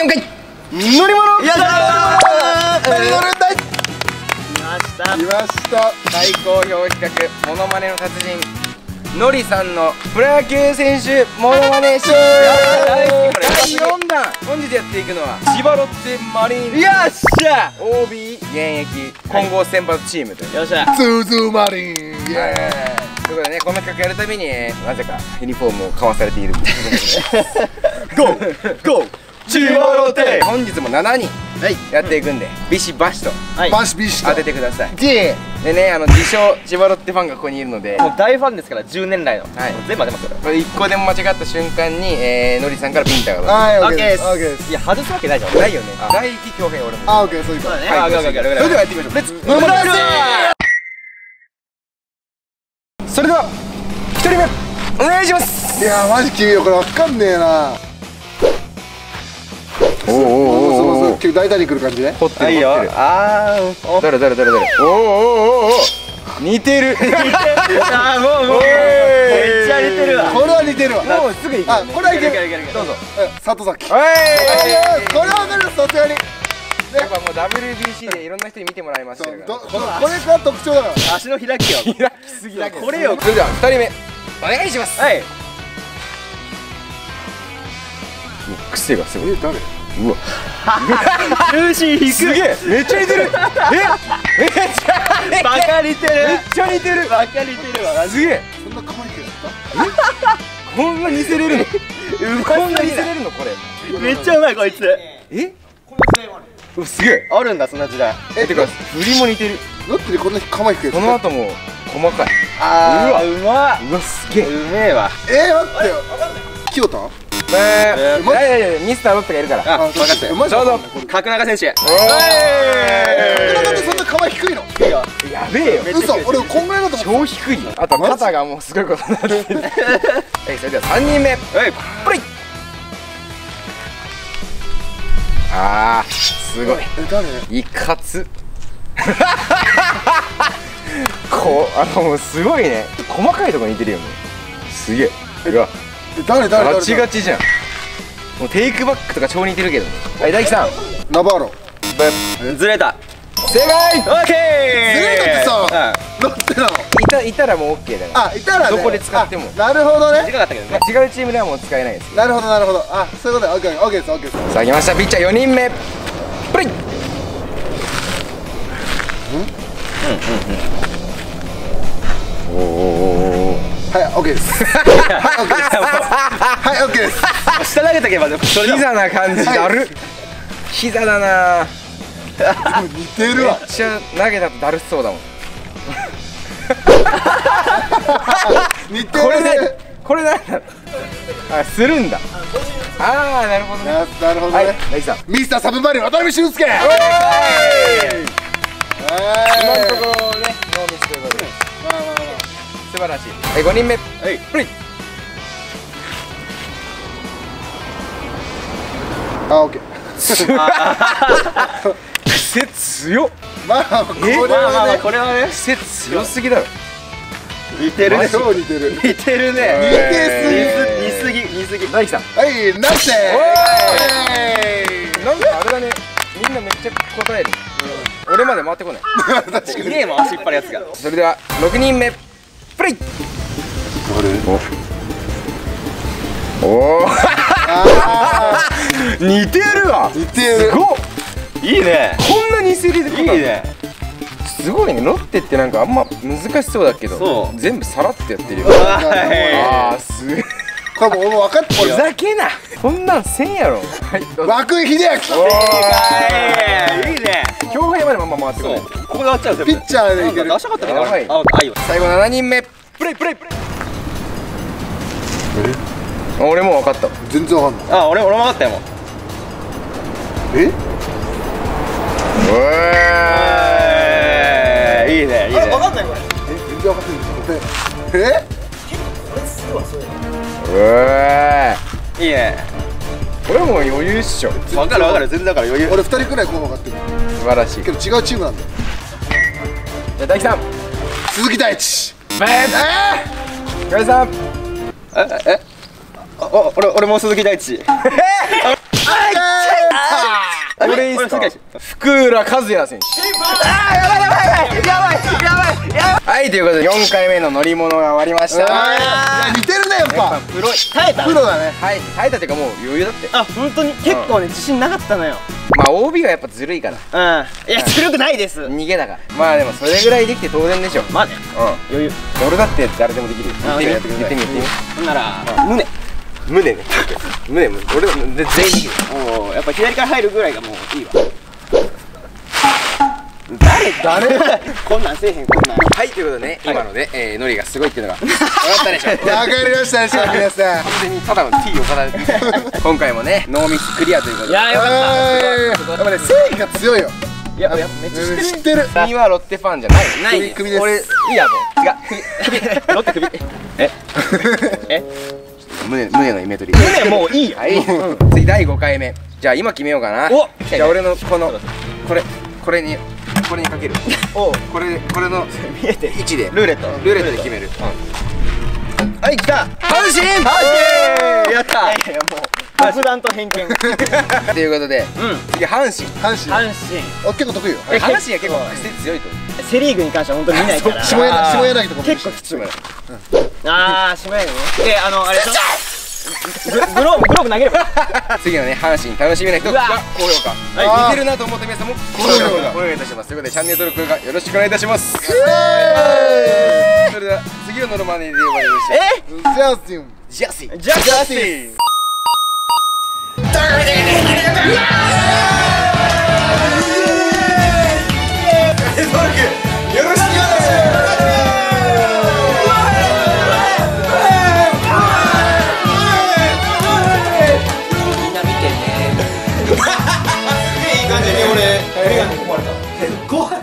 4回乗り物。 やだー。 乗るんだい。 来ました大好評企画モノマネの達人のりさんのプロ野球選手モノマネ集第4弾。本日やっていくのは千葉ロッテマリーンズ。 よっしゃ OB 現役混合選抜チームという、 よっしゃズーズーマリン、イエーイということでね、この企画やるたびに、なぜかユニフォームを買わされているということでゴー千葉ロッテ。 本日も7人やっていくんで、ビシバシとバシビシ当ててください。 ででね、自称千葉ロッテファンがここにいるので、 もう大ファンですから、10年来の全部当てますよ。 これ1個でも間違った瞬間にのりさんからビンタがはい、オッケーオッケーでですす。オッケーです。 いや、外すわけないじゃん。 ないよね。大輝恭平俺も。 あ、オッケー、そういうこと。 ね。 はい、 オッケーオッケーオッケー。 それではやっていきましょう。レッツモノマネ。 それでは1人目お願いします。 いやー、マジ君よ、これわかんねえな。 おおおお、 結構大胆に来る感じね。 掘ってはいよ。 る掘ってる。 あー、 誰おおおおお、似てる。 あー、もうめっちゃ似てるわ。 これは似てるわ。 もうすぐ行くあよね。、 これはいける。 どうぞ。 里崎。 おい、 これはわかる、さすがに。 やっぱもう WBC でいろんな人に見てもらいましたから。 これが特徴だから。 足の開きよ。 開きすぎだけど。 これよ。 それでは2人目お願いします。 はい。 癖がすごい。 誰？ うわ、 重心低い。 すげえ、めっちゃ似てる。めっちゃバカ似てる。 めっちゃ似てる。 バカ似てるわ。 すげえ、 そんな可愛くやった？ こんな似せれるの。こんな似せれるのこれ。 めっちゃうまいこいつ。 え？うわ、すげえ。 あるんだそんな時代。 てか振りも似てる。 だってこんな可愛くやった？ この後も細かい。 あー、うまうわ、すげえ。 うめえわ。 待ってよ。清田？ いやいやいや、ミスターロッテがいるから。 あ、任せて。 マジどうぞ。 角中選手。 おーい。 なんでそんな可愛い低いの？ やべえよ。 嘘、俺こんぐらいだと思っ超低い。あと肩がもうすごいことになってる。はい、それでは3人目。 はい。 プレイ。あー、すごい。 た。誰？ いかつ。もうすごいね。細かいとこ似てるよね。すげえ。うわ、 誰？ ガチガチじゃん。もうテイクバックとか超似てるけどね。はい、大輝さん。 ナバーロ。 ずれた。 正解。 オッケー。 ずれたってさ、ロッテなの？ いたらもう OK だから。 あ、いたらね。 どこで使っても。 なるほどね。 短かったけどね。 違うチームではもう使えないです。 なるほどなるほど。あ、そういうことだ。オッケーオッケーですオッケーです。 さあ来ましたピッチャー4人目。プレイ。おお。 はい、オッケーです。はい、オッケーです。 下投げとけばそれだ。 キザな感じだる。キザだな。 似てるわ。 めっちゃ投げたとだるそうだもん。 似てる。 これなんだ。あ、するんだ。ああ、なるほどね。 なるほどはい、 ね。 大輝さん。 ミスターサブマリン渡辺俊介。 今のところね、ノーミスということで素晴らしい。はい、5人目。 はい。 プレイ。 あ、オッケー。 癖強っ。 まあ、これまあまあまあはね。 これはね。 癖強すぎだろ。 似てるね。 超似てる。 似てるね。似すぎ。 大輝さん。 はい、ナイス。 なんかあれだね。みんなめっちゃ答える。俺まで回ってこない。 確かに。 いねえもん足引っ張るやつが。 それでは6人目。プレイ。おお。似てるわ。 似てる。 すごっ。 いいね。 こんな似せれることいいね。 すごいね。ロッテってなんかあんま難しそうだけどそう全部さらっとやってるよ。 はああ、すげえ。 これもう分かってふるよ。 ざけな。こんなんせんやろ。はい、どうぞ。 涌井秀明。 い。いいね。 強兵までまんま回ってこない。 ここで終わっちゃう。 ピッチャーでいける。 出したかったけど。 やばいあ、いいよ。 最後7人目。プレイ。俺もう分かった。 全然わかんない。 あ、俺も分かったよもう。 え？ いいね。いいね。 分かんないこれ。全然わかんない。え？ いいね。 これもう余裕っしょ。 分かる全然分かる余裕。 俺2人くらいこう分かってる。 素晴らしい。 けど違うチームなんだよ。 じゃあ大輝さん。 鈴木大地。 ガリさん。 俺も鈴木大地。 か。福浦和也選手。はいということで4回目の乗り物が終わりました。 似てるねやっぱ。 プロ耐えた。 プロだね。 はい耐えたっていうかもう余裕だって。 あ、本当に結構ね自信なかったのよ。 まあ OB はやっぱずるいから。 いやずるくないです。 逃げだから。まあでもそれぐらいできて当然でしょ。 まあね、余裕。 俺だって誰でもできるよ。やってみてみてみて。 ほんなら胸ね。 胸俺全員できる。 もうやっぱ左から入るぐらいがもういいわ。 誰こんなんせえへんこんなん。 はいということでね今のでノリがすごいっていうのが分かったでしょ。 わかりましたでしょ皆さん。 完全にただの T 岡田今回もねノーミスクリアということで。 いやよかった。 やっぱね正義が強いよ。 いやめっちゃ知ってる。 君はロッテファンじゃないない首です。 俺いいやもう違うロッテ首。 胸のイメトリ。 胸もういいよ。 はい次第5回目。じゃあ今決めようかな。 おじゃあ俺のこのこれにかける。 おこれの見えてる。 位置でルーレットで決める。 はい来た。 阪神やった。いやもう爆弾と偏見。 ということで次阪神。 阪神。 阪神結構得意よ。 阪神は結構癖強いと思う。 セリーグに関しては本当に見ないから下柳とかも結構きつい。ああ下柳ね。であれでしょ。グローブ投げれば。 次のね阪神楽しみな人は高評価。似てるなと思った皆さんも高評価お願いいたします。ということでチャンネル登録よろしくお願いいたします。それでは次のノルマネで呼ばれるジャスティン。 ジャスティン。 ジャスティン。 後輩